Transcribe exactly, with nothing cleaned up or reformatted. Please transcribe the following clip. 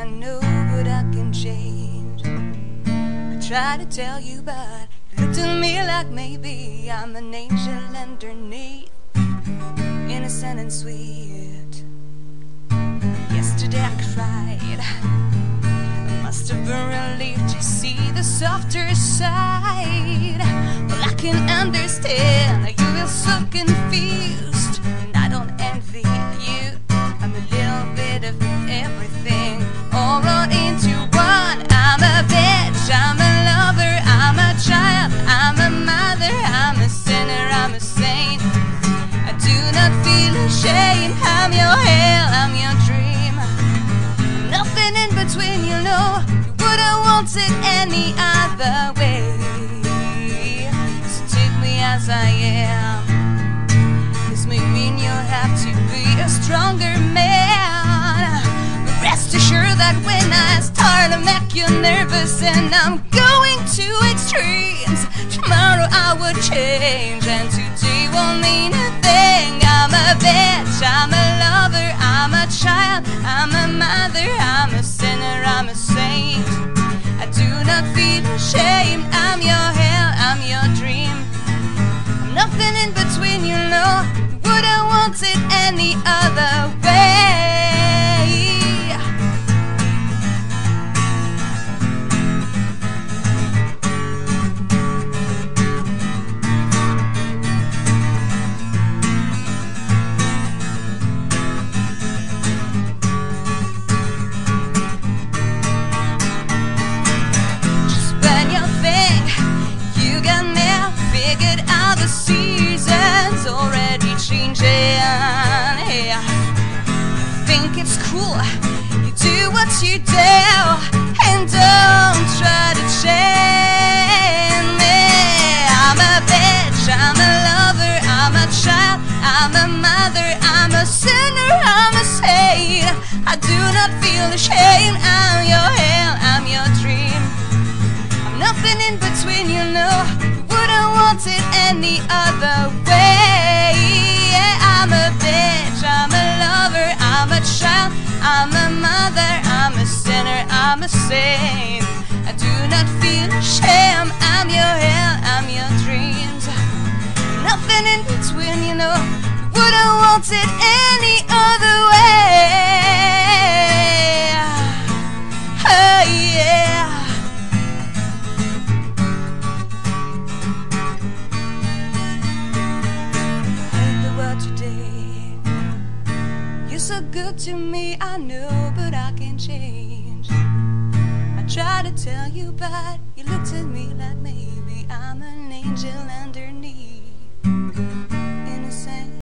know, but I can change. I try to tell you, but you look to me like maybe I'm an angel underneath, innocent and sweet. Yesterday I cried, I must have been relieved to see the softer side. Well, I can understand that you feel so confused, and I don't envy you. I'm a little bit of everything, all rolled into one. I'm a bitch, I'm a lover, I'm a child, I'm a mother, I'm a sinner, I'm a saint. I do not feel ashamed. I'm your hell, I'm your dream. Nothing in between, you know. You wouldn't want it any other way. So take me as I am. This may mean you'll have to be a stronger man, but rest assured that when I start to make you nervous and I'm going to extremes, tomorrow I would change and today won't mean a thing. I'm a bitch, I'm a lover, I'm a child, I'm a mother, I'm a sinner, I'm a saint. I do not feel ashamed. I'm your hell, I'm your dream. I'm nothing in between, you know. Wouldn't want it any other way. Just when you think you got me figured out, the seasons already changing. Yeah. Think it's cool, you do what you do, and don't try to change me. I'm a bitch, I'm a lover, I'm a child, I'm a mother, I'm a sinner, I'm a saint. I do not feel ashamed. I'm your hell, I'm your dream. I'm nothing in between, you know. You wouldn't want it any other way. Yeah, I'm a bitch, I'm a lover, I'm a child, I'm a mother, I'm a sinner, I'm a saint. I do not feel ashamed. I'm your hell, I'm your dreams. Nothing in between, you know. You wouldn't want it any other way. Oh yeah. You're so good to me, I know, but I can change. I try to tell you, but you looked at me like maybe I'm an angel underneath.